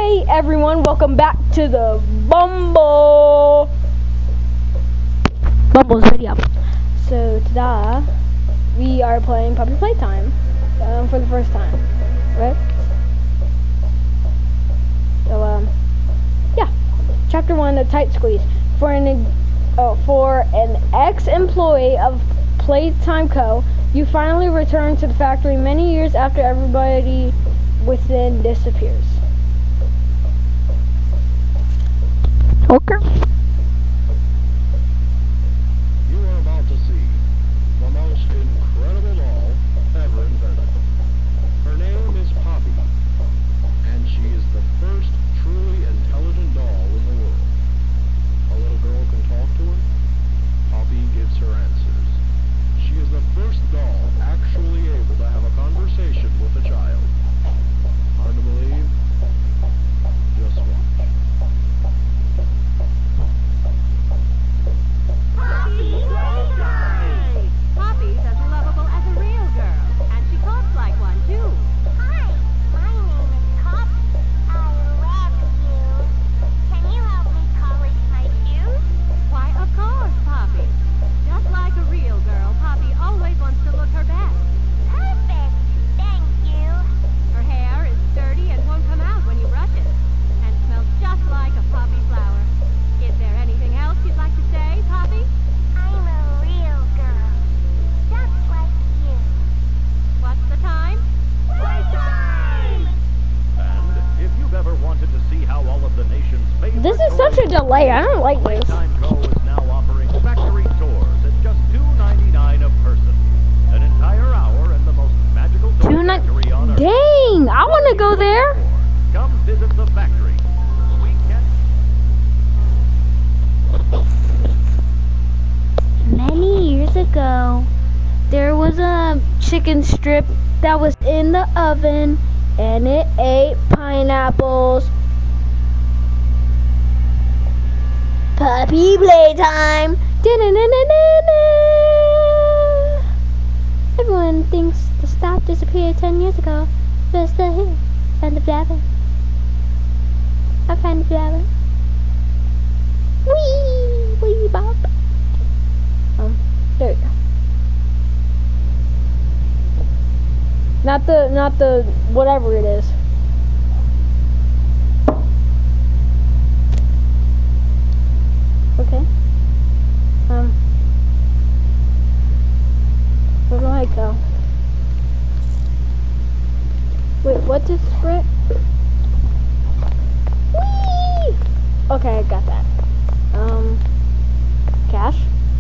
Hey everyone, welcome back to the Bumble's video. So today we are playing Puppy Playtime for the first time, right? So yeah, Chapter 1, the tight squeeze. For an ex-employee of Playtime Co., you finally return to the factory many years after everybody within disappears. Okay. You are about to see the most incredible doll ever invented. Her name is Poppy, and she is the first truly intelligent doll in the world. A little girl can talk to her. Poppy gives her answers. She is the first doll actually able to have a conversation with a child. Hard to believe? Just watch. Poppy Playtime! Poppy's as lovable as a real girl, and she talks like one too. Hi, my name is Poppy. I love you. Can you help me polish my shoes? Why, of course, Poppy. Just like a real girl, Poppy always wants to look her best. Perfect. Thank you. Her hair is sturdy and won't come out when you brush it, and smells just like a poppy flower. Is there anything else you'd like to say, Poppy? I'm a real girl. Just like you. What's the time? Playtime! And if you've ever wanted to see how all of the nation's favorite This is such a delay. I don't like this. Playtime Co. is now offering factory tours at just $2.99 a person. An entire hour in the most magical toy factory on Earth. Dang, I want to go there. Come visit the factory. We can Many years ago, there was a chicken strip that was in the oven, and it ate pineapples. Puppy Playtime. Da-na-na-na-na-na. Everyone thinks the stop disappeared 10 years ago. But it's still here. And the blabber. I find the blabber. Wee! Wee bop. There you go. Not the whatever it is. Okay. Where do I go? Wait, what is Brett? Whee! Okay, I got that. Cash?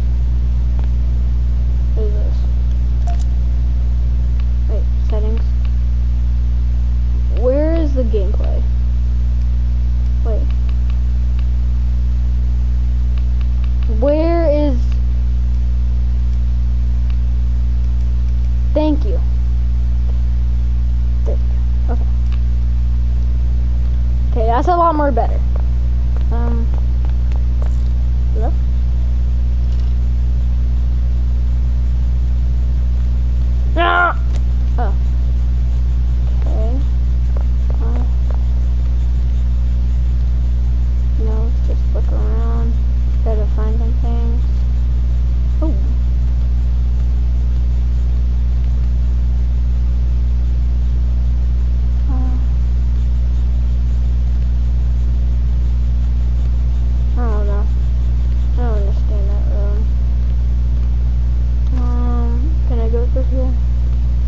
What is this? Wait, settings. Where is the gameplay? Wait. Where is... Thank you. There. Okay. Okay, that's a lot more better. Hello? Ah! Oh. Okay. No, let's just look around. Try to find some things. Oh. I don't know. I don't understand that room. Can I go through here?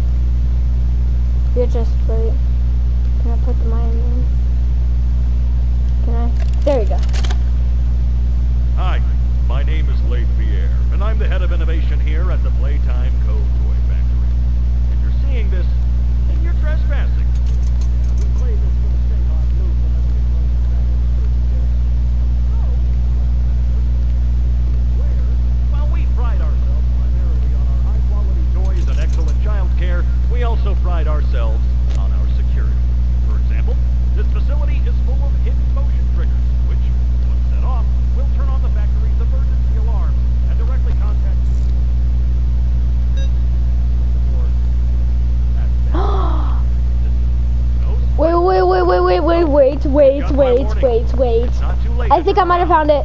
wait. It's not too late I to think I turn might have around. found it.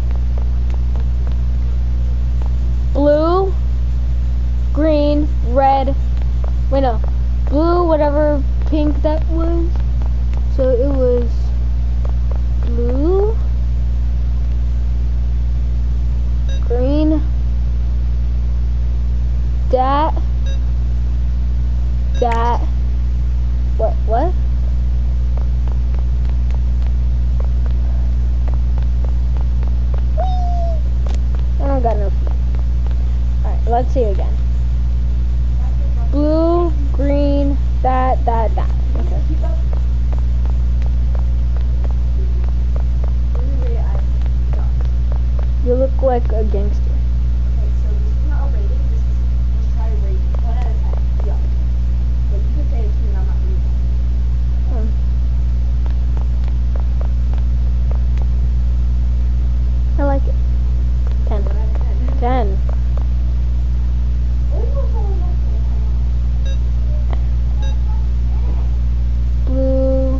Blue, green, red. Wait, no. Blue, whatever pink that was. So it was blue, green, that, what? I don't got no feet. Alright, let's see again. Blue, green, that. Okay. You look like a gangster. I like it. 10. 10. Blue.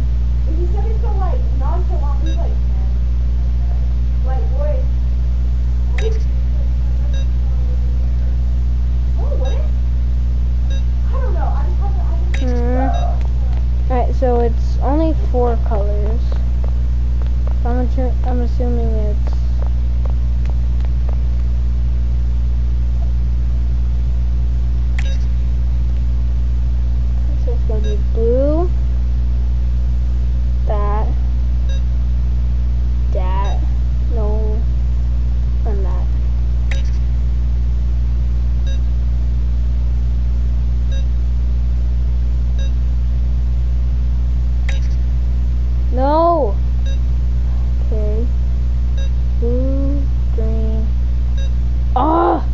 Alright, so it's only 4 colors. So I'm assuming it's so it's gonna be blue, that, no, and that. No! Okay. Blue, green. Ah!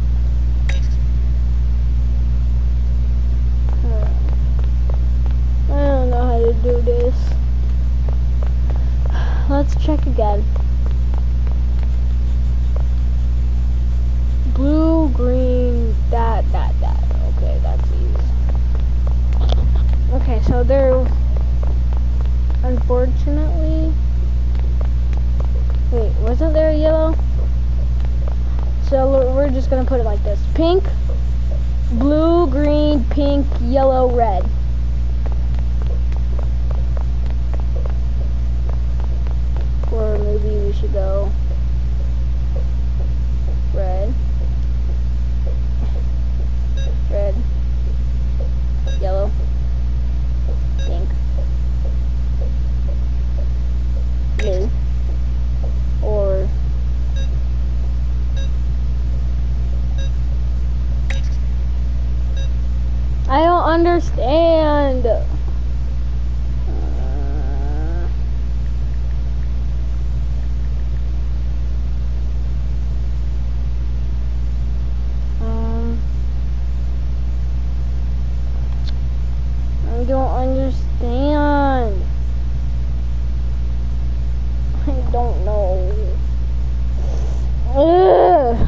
I don't know how to do this. Let's check again. Blue, green, that. Okay, that's easy. Okay, so there, unfortunately, wait, wasn't there a yellow? So we're just gonna put it like this. Pink, blue, green, pink, yellow, red. Or maybe we should go red, yellow, pink, blue, or I don't understand. I don't understand. I don't know. Ugh.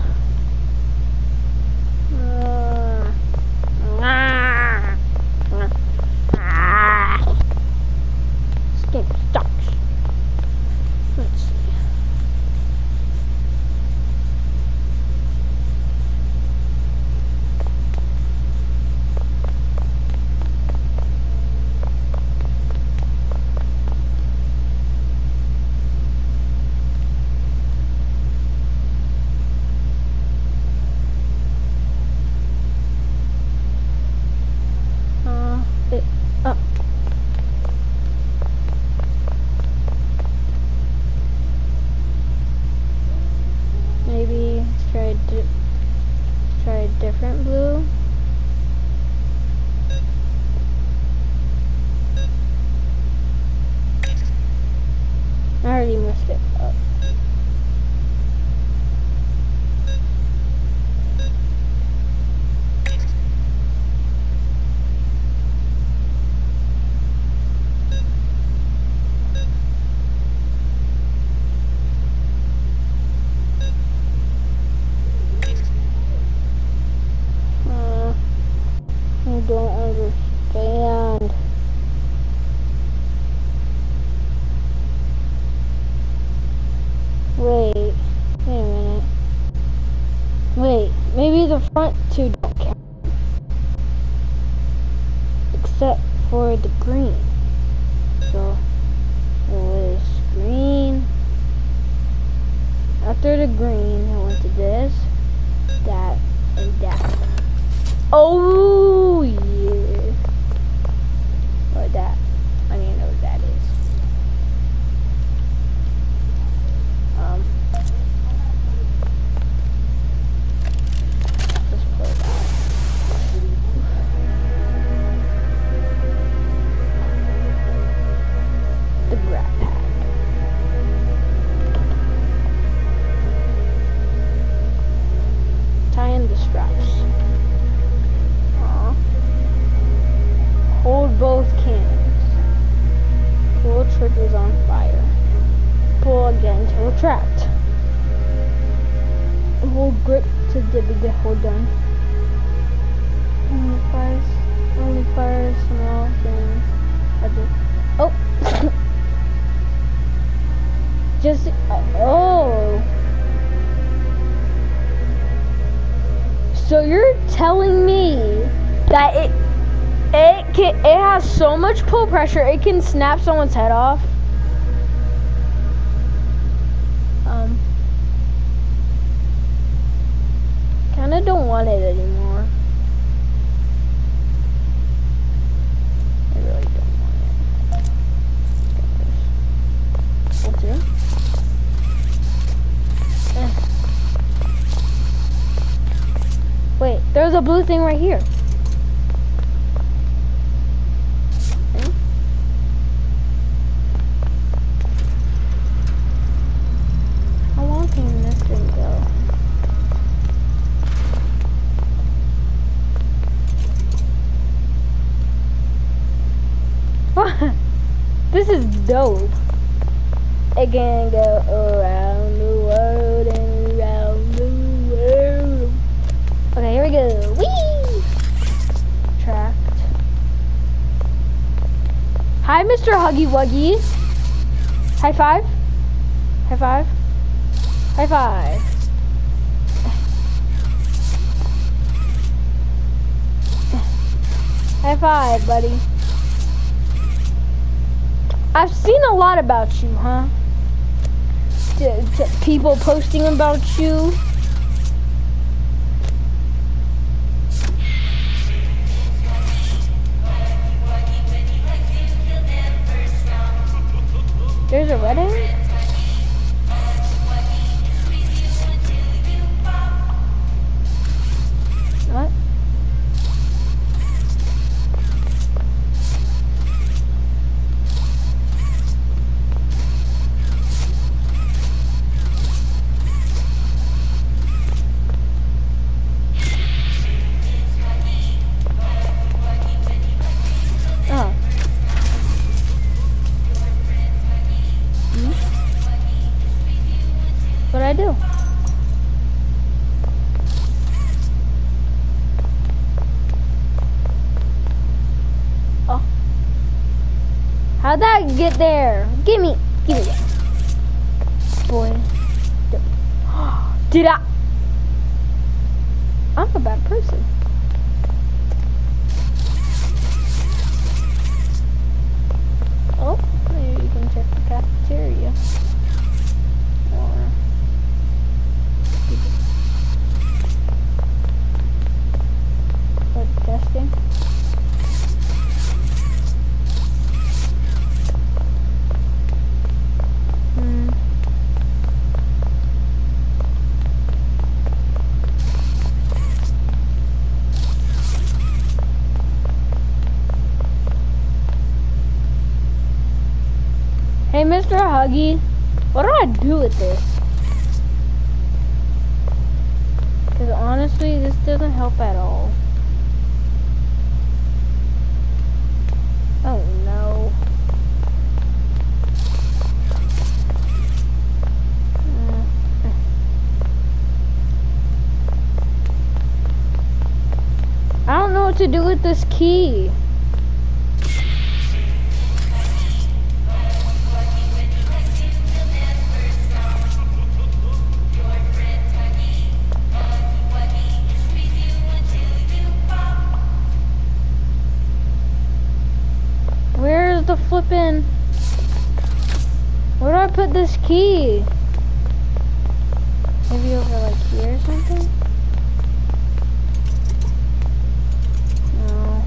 This game sucks. Let's see. Up. Maybe let's try a different blue. I already messed it up. I don't understand. Wait a minute. Wait, maybe the front two don't count. Except for the green. So, it was green. After the green, I went to this, that, and that. Oh, yeah. Or that. I don't even know what that is. Let's play that. The Brat Pack. Tie in the straps. Aww. Hold both cannons. Pull triggers on fire. Pull again to retract. Hold grip to divvy the hold down. Only fires small things. Oh! Just, oh! So you're telling me that it has so much pull pressure it can snap someone's head off? Kinda don't want it anymore. I really don't want it. Hold two. Wait, there's a blue thing right here. How long can this thing go? This is dope. It can go around the world and around the world. Okay, here we go. Whee! Tracked. Hi, Mr. Huggy Wuggy. High five. High five. High five. High five, buddy. I've seen a lot about you, huh? People posting about you. There's a red end? What? What'd I do? Oh. How'd that get there? Give me that. Boy. Did I? I'm a bad person. Oh, maybe you can check the cafeteria. Testing. Hey, Mr. Huggy, what do I do with this? Because honestly, this doesn't help at all. Oh no. I don't know what to do with this key. put this key? Maybe over like here or something? No.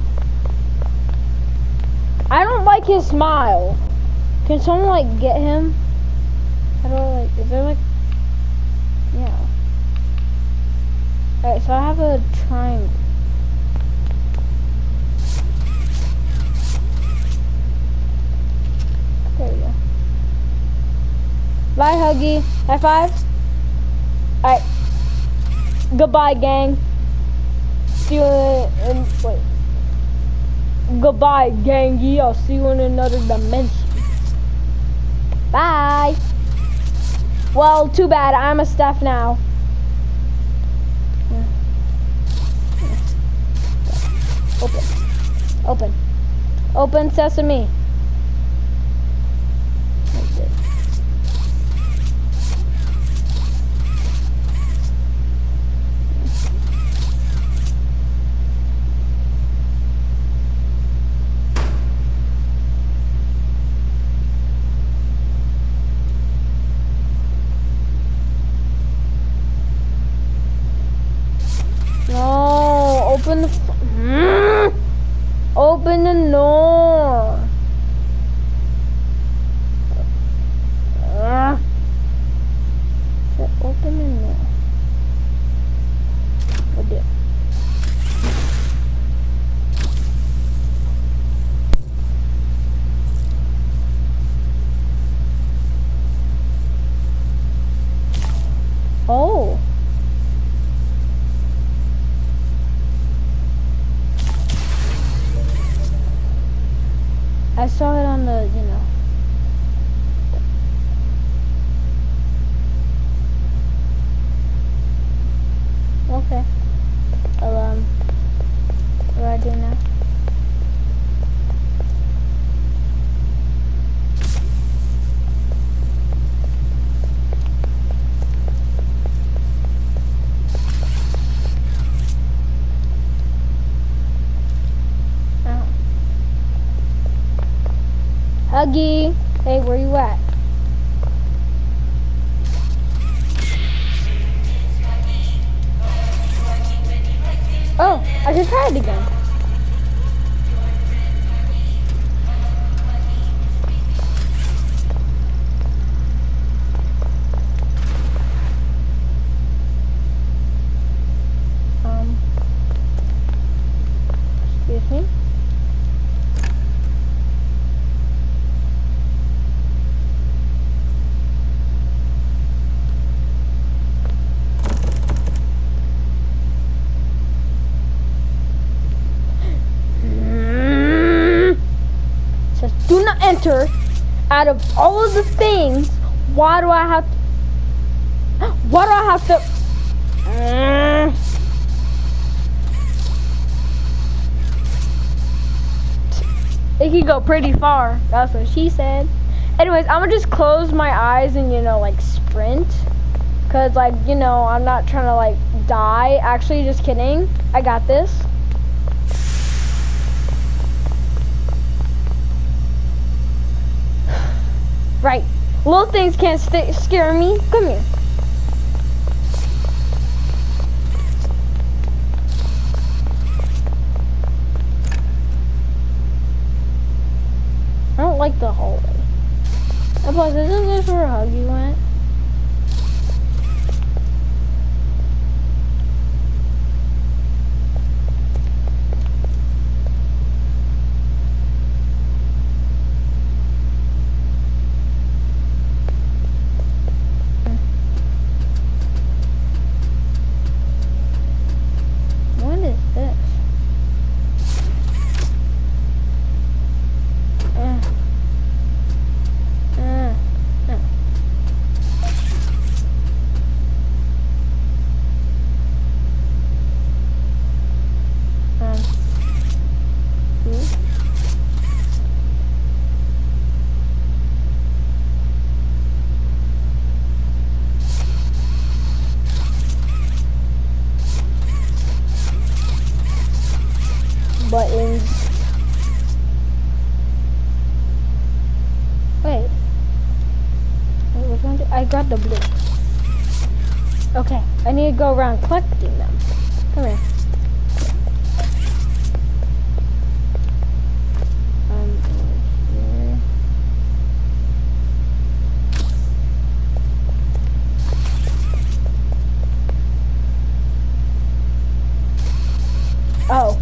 I don't like his smile. Can someone like get him? I don't like, is there like, yeah. Alright, so I have a triangle. There we go. Bye, Huggy. High five. Alright. Goodbye, gang. See you in wait. Goodbye, gangy. I'll see you in another dimension. Bye. Well, too bad. I'm a staff now. Open. Open. Open sesame. No, open the open the door. Open the door. What did? Oh. I saw it on the, you know. Okay. Well, what do I do now? Huggy, hey, where you at? Oh, I should try it again. Excuse me. Do not enter. Out of all of the things, why do I have to it can go pretty far. That's what she said. Anyways, I'm gonna just close my eyes and, you know, like sprint, cause like, you know, I'm not trying to like die. Actually, just kidding. I got this. Right. Little things can't scare me. Come here. I don't like the hallway. And plus, isn't this where Huggy went? I got the blue. Okay, I need to go around collecting them. Come here. Here. Oh.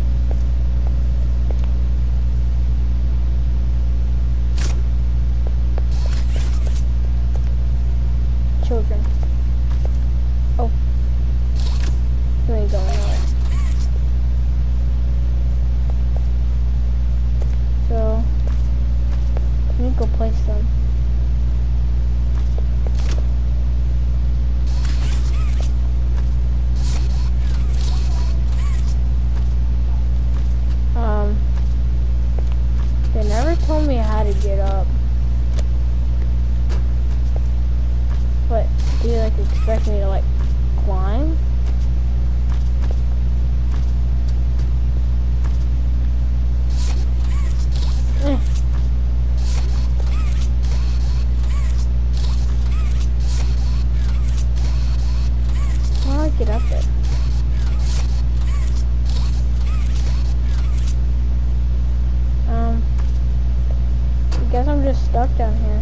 Children. Oh. You ain't going nowhere. So, let me go place them. They never told me how to get up. What, do you like expect me to like climb? How do I get up there? I guess I'm just stuck down here.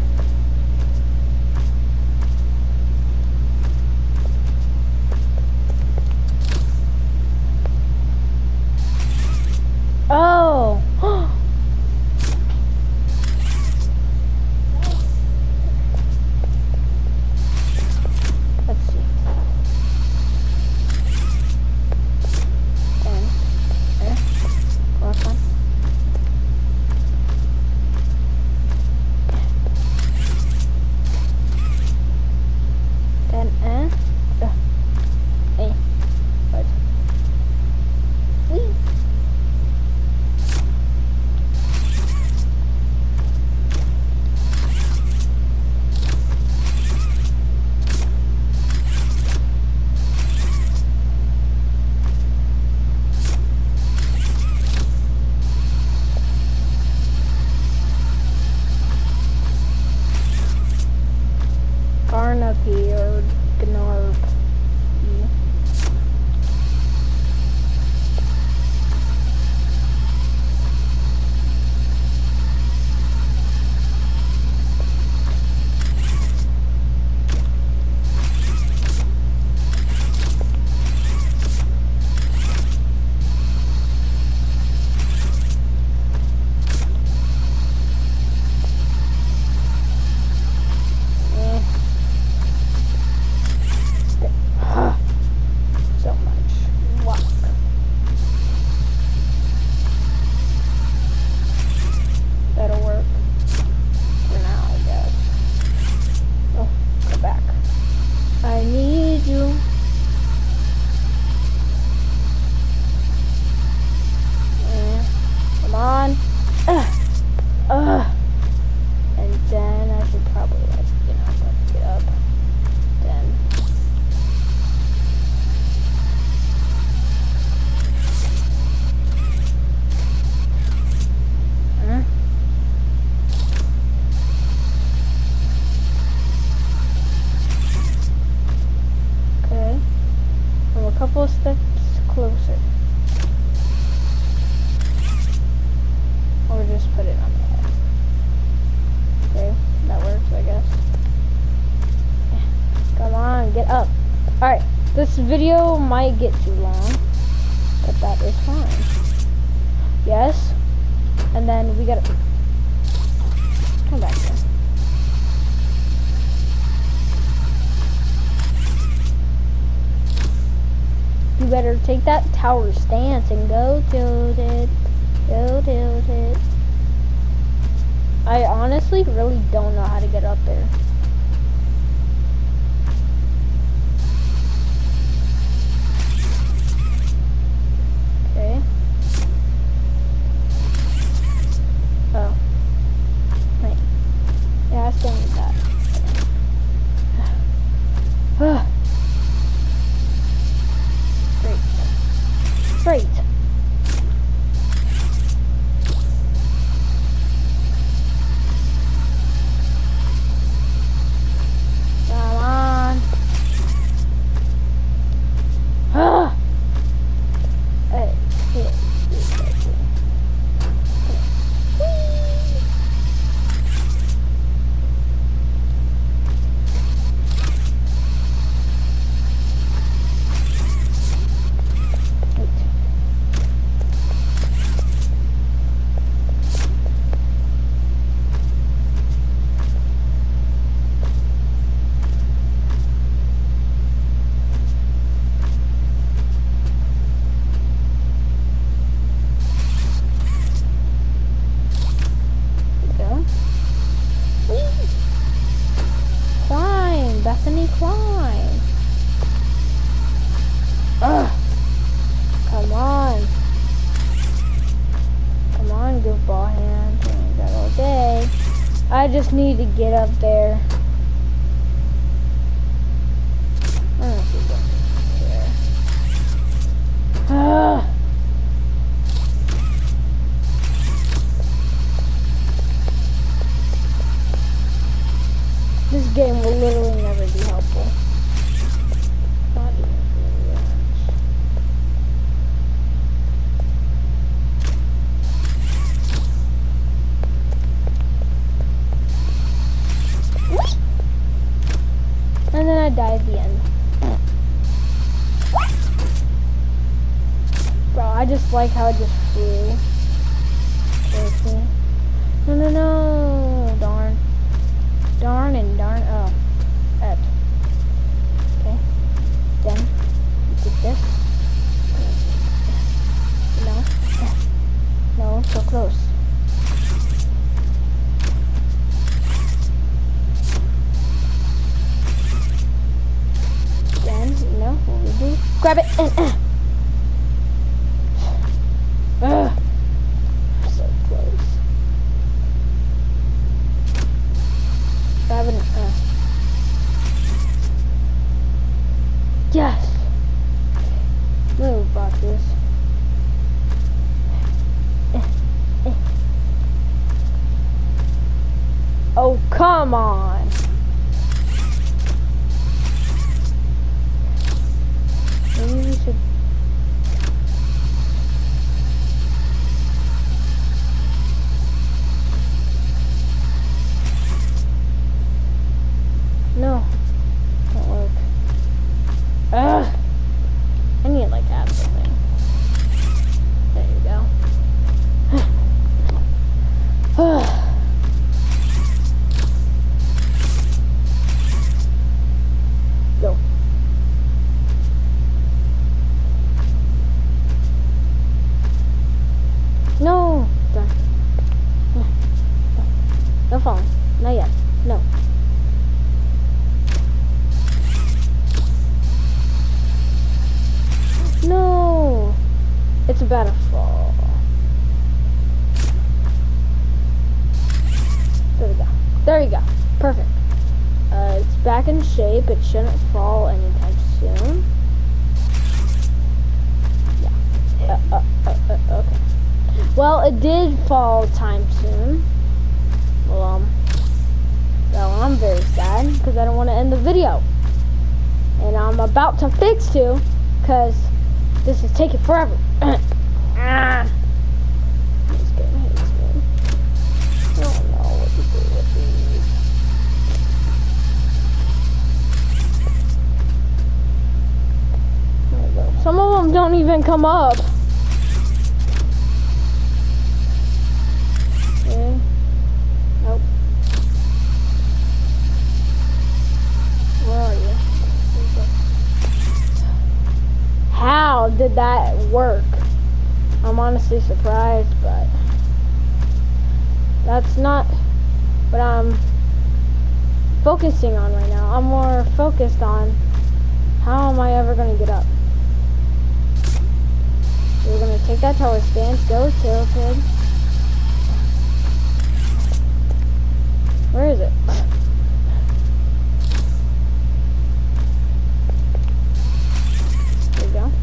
Oh! Let's see. And there. Last one. Then what? Whee! Garnapi or Gnarp. So much luck. That'll work for now, I guess. Oh, go back. I need you. Come on. And then I should probably like, get up. Then. Okay. I'm a couple of steps closer. Or just put it on the head. Okay, that works, I guess. Come on, get up. Alright, this video might get too long, but that is fine. Yes, and then we gotta come back here. You better take that tower stance and go tilted. Go tilted. I honestly really don't know how to get up there. Okay. Oh. Wait. Yeah, I still need that. Great. Great. Bethany Klein. Ugh. Come on. Come on, goofball hand. I ain't got all day. I just need to get up there. I don't know if he's up there. Ugh. This game will literally never be helpful. Not even really much. And then I die at the end. Bro, I just like how it just flew towards me. No, no, no. Darn. Darn and darn. Oh. At. Okay. Then you get this. No. No, so close. Then, you know what we do? Grab it and so close. Grab it and Yes. Move, boxes. Oh, come on. Maybe we should. No. Won't work. Ugh. I need like half the thing. There you go. Go. No. Done. No falling. Not yet. No. No. It's about to fall. There we go. There you go. Perfect. It's back in shape. It shouldn't fall anytime soon. Yeah. Okay. Well, it did fall time soon. Well, I'm very sad because I don't want to end the video. And I'm about to fix to because this is taking forever. This game hates me. I don't know what to do with these. There we go. Some of them don't even come up. Okay. Nope. Where are you? How did that work? I'm honestly surprised, but that's not what I'm focusing on right now. I'm more focused on how am I ever going to get up. So we're going to take that tower stance, go tilted. Where is it? There we go.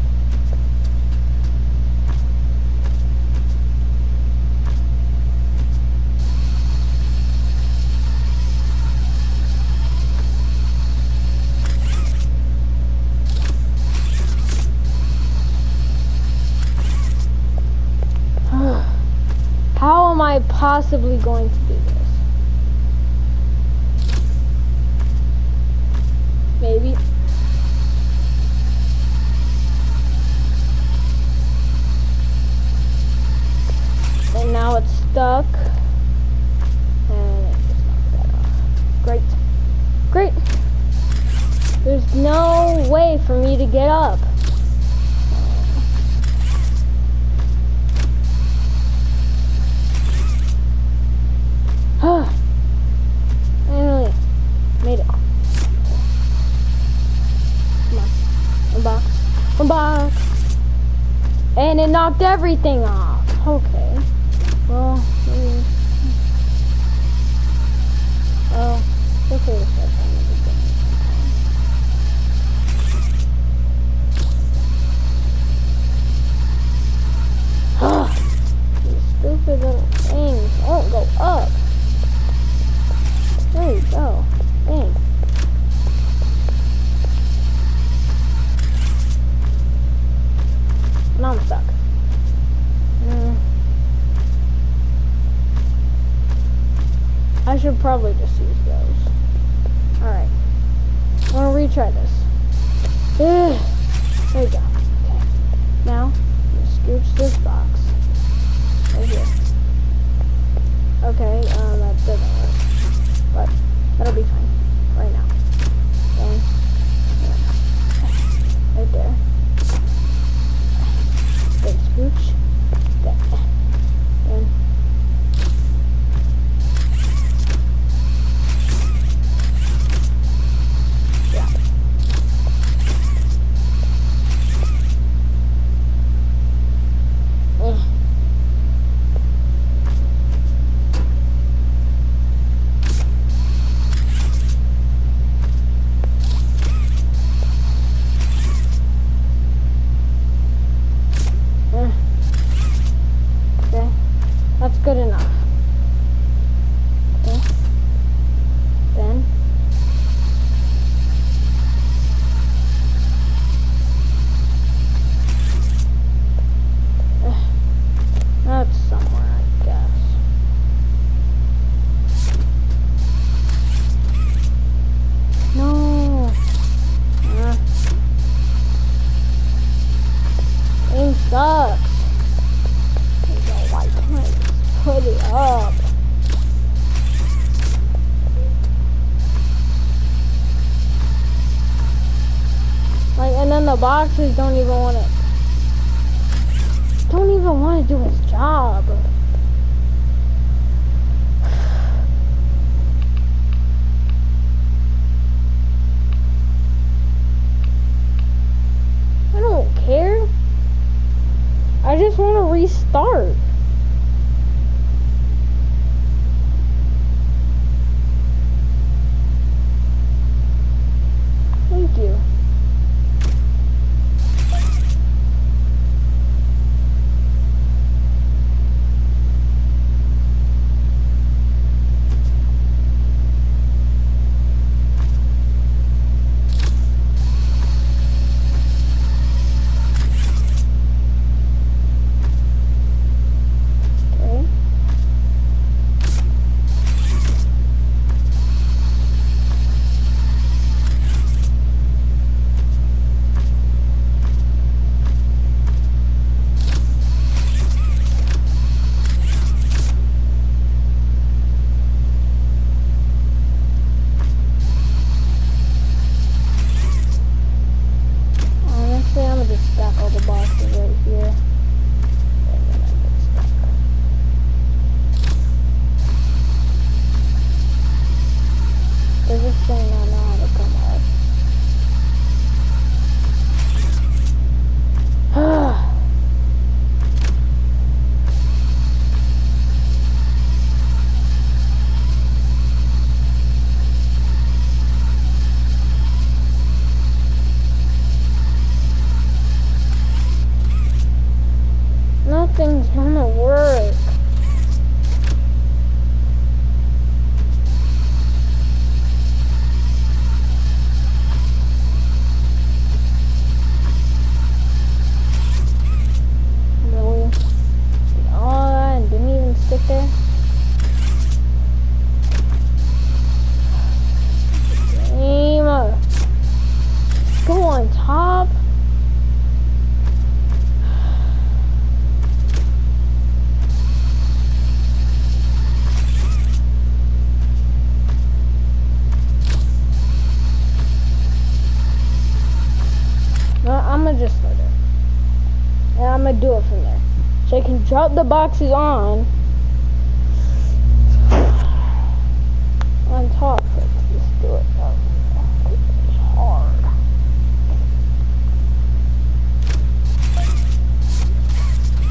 How am I possibly going to do this? Maybe. And now it's stuck. And it just knocked that off. Great. Great. There's no way for me to get up. Finally made it. knocked everything off. Okay. Well, hopefully this stuff from the beginning sometime. These stupid little things won't go up. There you go. Dang. Now I'm stuck. I should probably just use those. Alright. I'm gonna retry this. There you go. Okay. Now, scooch this box. Right here. Okay, that doesn't work. But that'll be fine. Right now. And right there. Then scooch that. And yeah. Okay, that's good enough. Okay. Then that's somewhere, I guess. No. Game sucks. Why can't I just put it up? Like, and then the boxes don't even want to do its job. I don't care. I just want to restart. Thank you. Nothing's gonna work. Really? Did all that and didn't even stick there? Game. Just go on top. I'm gonna just start it. And I'm gonna do it from there. So I can drop the boxes on top. Let's just do it. It's hard.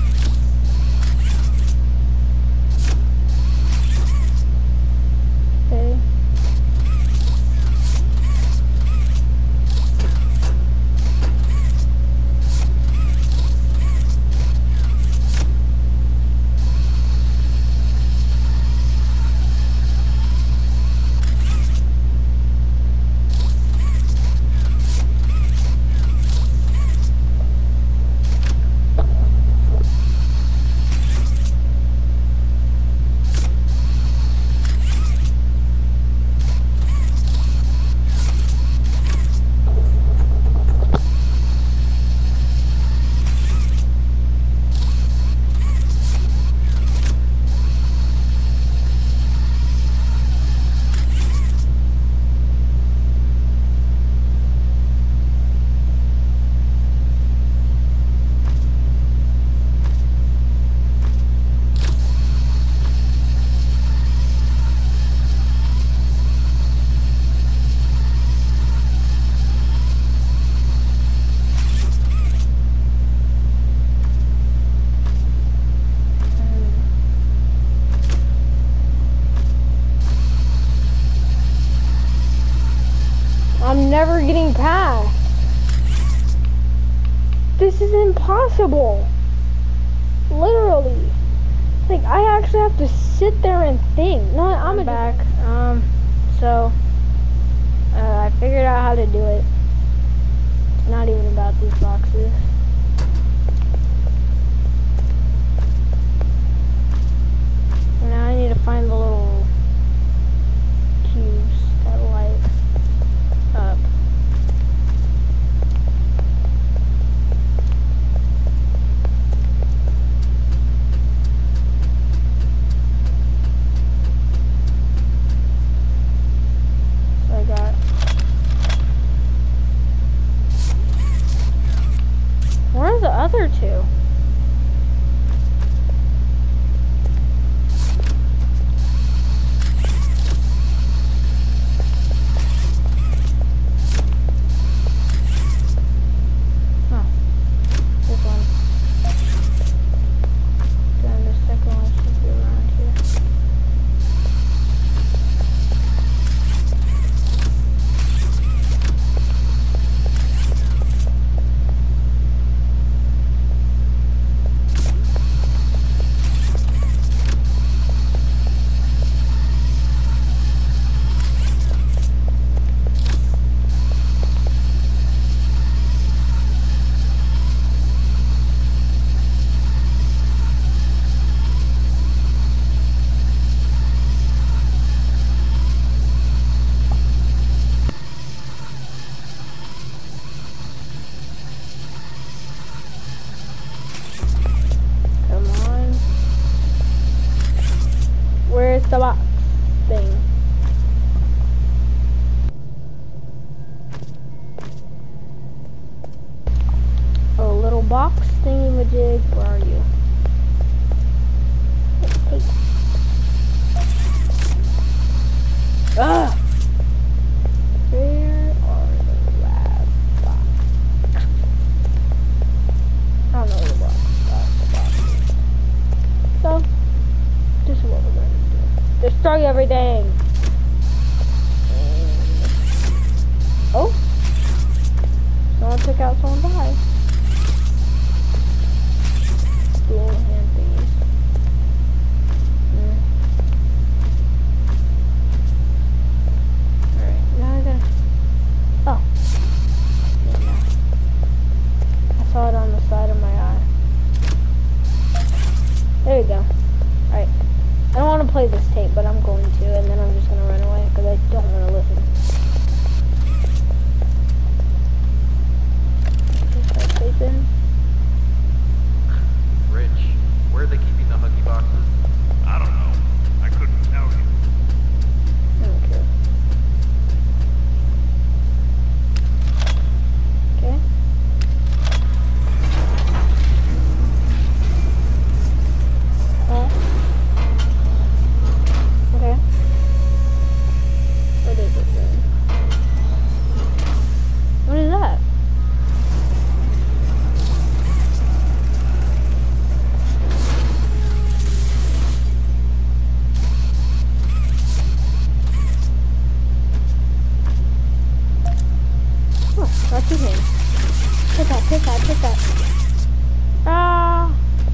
I'm never getting past. This is impossible. Literally. Like, I actually have to sit there and think. No, I'm back. So, I figured out how to do it. It's not even about these boxes. Now I need to find the little cubes that light up. So I got... Where are the other two? The box thing. Oh, little box thingy-majig, where are you? Hey. Ugh! Where are the lab boxes? I don't know the boxes. So, this is what we're going to do. Destroy everything. Oh, someone took out someone's eye. Dual hand thingies. Alright, now I gotta... Oh. Yeah. I saw it on the side of my eye. There you go. Alright. I don't want to play this tape, but I'm going to, and then I'm just going to run away, because I don't want to listen. Just start taping. Rich, where are they keeping the Huggy boxes? I don't know. I couldn't tell you. Okay. Okay. Oh. Okay. What is it then? What is that? Oh, got two hands. Hit that, hit that, hit that. Ah.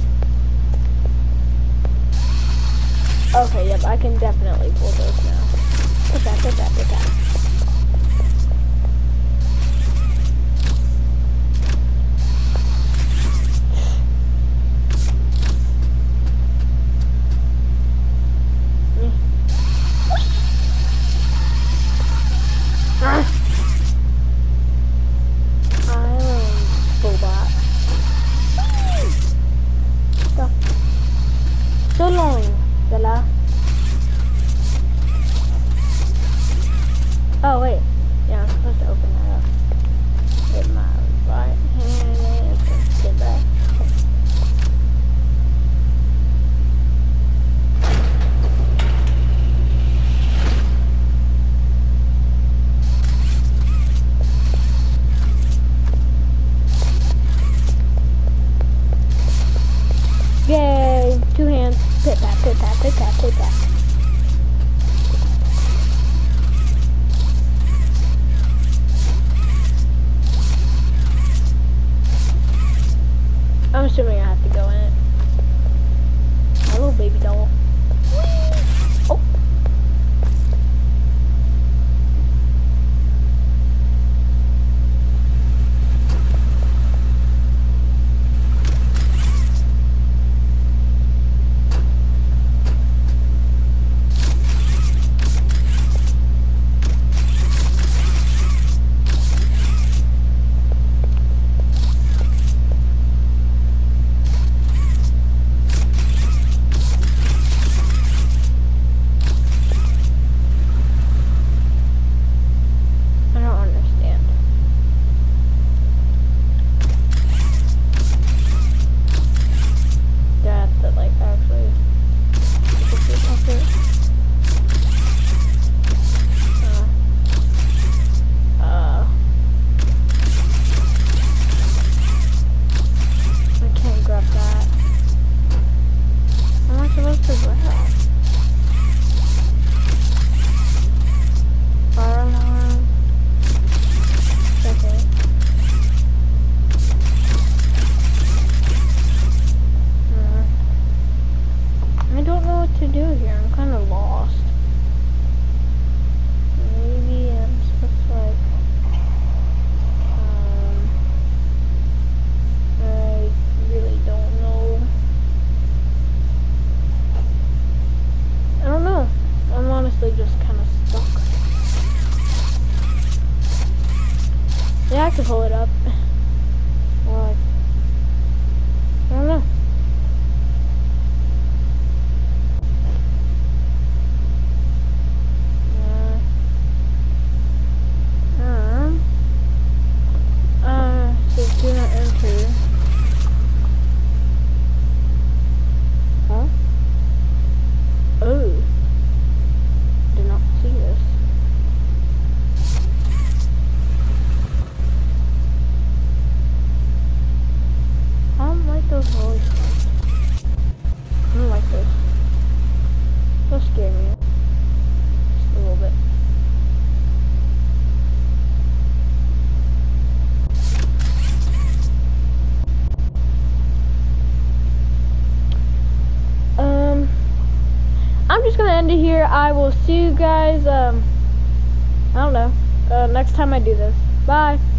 Okay, yep, I can definitely pull those now. Put that, put that, put that. So long, Bella. Oh wait, yeah, I'm supposed to open that up with my right hand and get back. Yay! 2 hands. Pit pat, pit pat, pit pat, pit pat. to pull it up. Or like, I don't know. So do not enter. Huh? Oh. Did not see this. I don't like those voice ones. I don't like this. They'll scare me. Just a little bit. I'm just gonna end it here. I will see you guys, I don't know, next time I do this. Bye.